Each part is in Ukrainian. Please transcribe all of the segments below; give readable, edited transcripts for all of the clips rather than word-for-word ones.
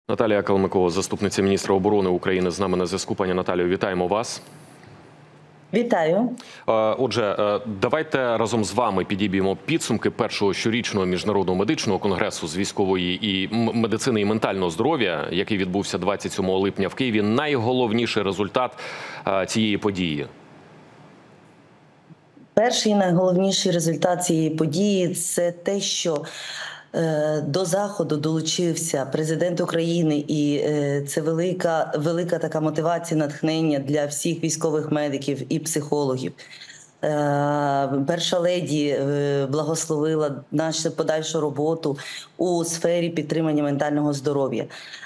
Наталія Калмикова, заступниця міністра оборони України, з нами на зв'язку. Пані Наталію, вітаємо вас. Вітаю. Отже, давайте разом з вами підіб'ємо підсумки першого щорічного міжнародного медичного конгресу з військової і медицини і ментального здоров'я, який відбувся 27 липня в Києві. Найголовніший результат цієї події? Перший найголовніший результат цієї події – це те, що до заходу долучився президент України, і це велика така мотивація, натхнення для всіх військових медиків і психологів. Перша леді благословила нашу подальшу роботу у сфері підтримання ментального здоров'я.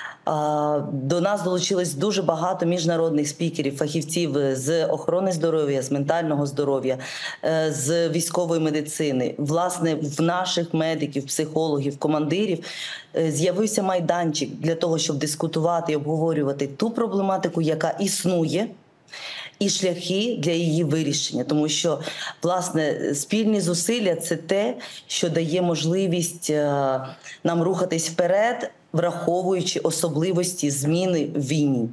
До нас долучилось дуже багато міжнародних спікерів, фахівців з охорони здоров'я, з ментального здоров'я, з військової медицини. Власне, в наших медиків, психологів, командирів з'явився майданчик для того, щоб дискутувати і обговорювати ту проблематику, яка існує, і шляхи для її вирішення. Тому що, власне, спільні зусилля – це те, що дає можливість нам рухатись вперед, враховуючи особливості зміни в війні.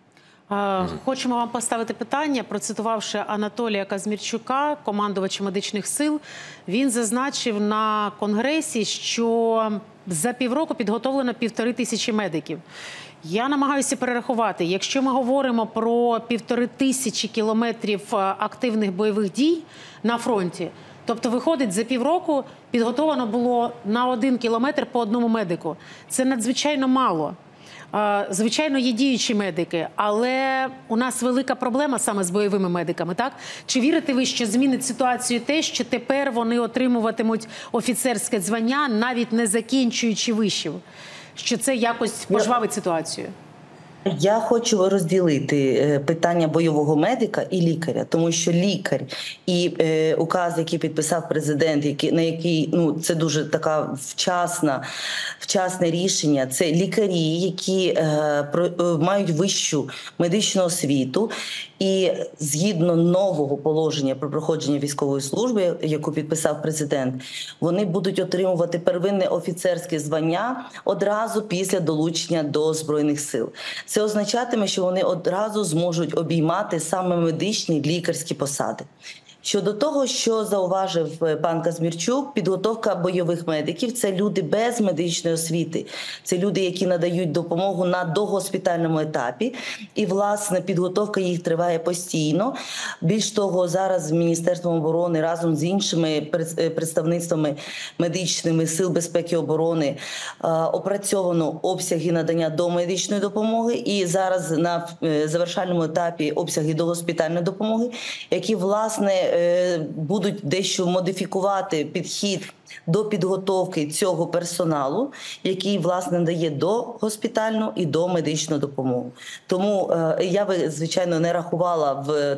Хочемо вам поставити питання, процитувавши Анатолія Казмірчука, командувача медичних сил. Він зазначив на конгресі, що за півроку підготовлено 1500 медиків. Я намагаюся перерахувати. Якщо ми говоримо про 1500 кілометрів активних бойових дій на фронті, тобто, виходить, за півроку підготовлено було на 1 кілометр по одному медику. Це надзвичайно мало. Звичайно, є діючі медики, але у нас велика проблема саме з бойовими медиками, так? Чи вірите ви, що змінить ситуацію те, що тепер вони отримуватимуть офіцерське звання, навіть не закінчуючи вишів? Що це якось пожвавить ситуацію? Я хочу розділити питання бойового медика і лікаря, тому що лікар і указ, який підписав президент, на який це дуже така вчасне рішення, це лікарі, які мають вищу медичну освіту, і згідно нового положення про проходження військової служби, яку підписав президент, вони будуть отримувати первинне офіцерське звання одразу після долучення до Збройних сил. Це означатиме, що вони одразу зможуть обіймати саме медичні лікарські посади. Щодо того, що зауважив пан Казмірчук, підготовка бойових медиків – це люди без медичної освіти. Це люди, які надають допомогу на догоспітальному етапі. І, власне, підготовка їх триває постійно. Більш того, зараз Міністерством оборони разом з іншими представництвами медичними сил безпеки і оборони опрацьовано обсяги надання домедичної допомоги. І зараз на завершальному етапі обсяги догоспітальної допомоги, які, власне, будуть дещо модифікувати підхід до підготовки цього персоналу, який, власне, дає догоспітальну і домедичну допомогу. Тому я би, звичайно, не рахувала в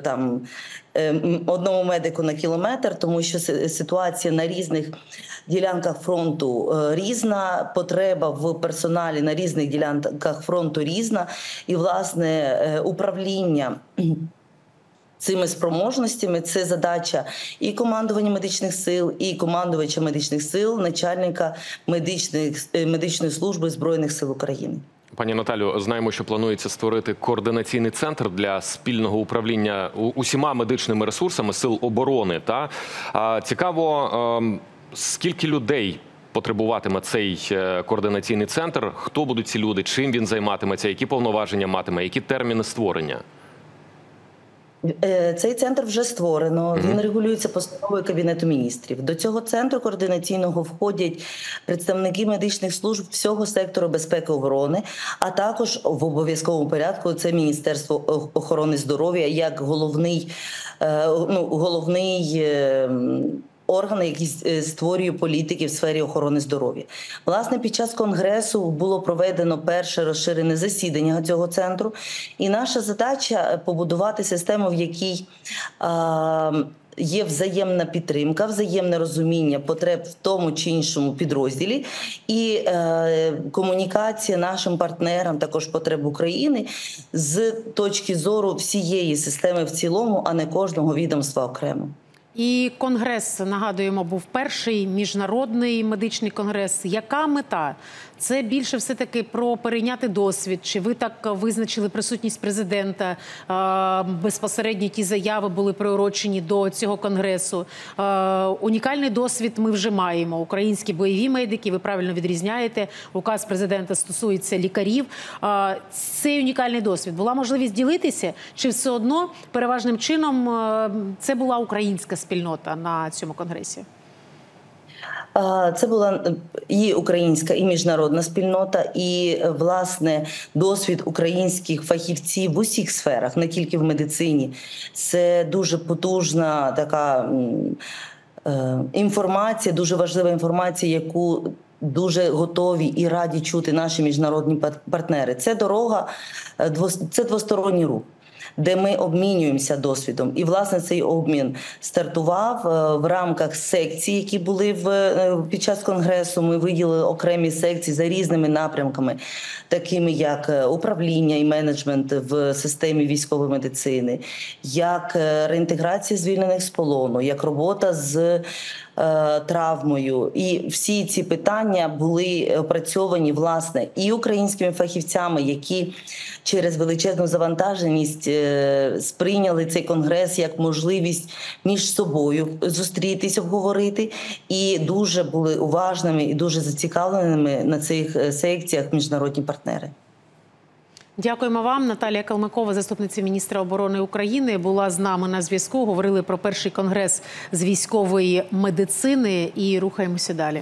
одному медику на кілометр, тому що ситуація на різних ділянках фронту різна, потреба в персоналі на різних ділянках фронту різна, і, власне, управління цими спроможностями – це задача і командування медичних сил, і командувача медичних сил, начальника медичної служби Збройних сил України. Пані Наталю, знаємо, що планується створити координаційний центр для спільного управління усіма медичними ресурсами сил оборони. Цікаво, скільки людей потребуватиме цей координаційний центр, хто будуть ці люди, чим він займатиметься, які повноваження матиме, які терміни створення? Цей центр вже створено, він регулюється постановою Кабінету міністрів. До цього центру координаційного входять представники медичних служб всього сектору безпеки і оборони, а також в обов'язковому порядку це Міністерство охорони здоров'я як головний орган, який створює політики в сфері охорони здоров'я. Власне, під час конгресу було проведено перше розширене засідання цього центру. І наша задача – побудувати систему, в якій є взаємна підтримка, взаємне розуміння потреб в тому чи іншому підрозділі і комунікація нашим партнерам, також потреб України з точки зору всієї системи в цілому, а не кожного відомства окремо. І конгрес, нагадуємо, був перший міжнародний медичний конгрес. Яка мета? Це більше все-таки про перейняти досвід? Чи ви так визначили присутність президента? Безпосередньо ті заяви були приурочені до цього конгресу. Унікальний досвід ми вже маємо. Українські бойові медики, ви правильно відрізняєте. Указ президента стосується лікарів. Цей унікальний досвід. Була можливість ділитися? Чи все одно переважним чином це була українська спільнота на цьому конгресі? Це була і українська, і міжнародна спільнота, і, власне, досвід українських фахівців в усіх сферах, не тільки в медицині. Це дуже потужна така інформація, дуже важлива інформація, яку дуже готові і раді чути наші міжнародні партнери. Це дорога, це двосторонній рух, де ми обмінюємося досвідом. І, власне, цей обмін стартував в рамках секцій, які були під час конгресу. Ми виділили окремі секції за різними напрямками, такими як управління і менеджмент в системі військової медицини, як реінтеграція звільнених з полону, як робота з травмою. І всі ці питання були опрацьовані, власне, і українськими фахівцями, які через величезну завантаженість сприйняли цей конгрес як можливість між собою зустрітись, обговорити, і дуже були уважними і дуже зацікавленими на цих секціях міжнародні партнери. Дякуємо вам. Наталія Калмикова, заступниця міністра оборони України, була з нами на зв'язку. Говорили про перший конгрес з військової медицини і рухаємося далі.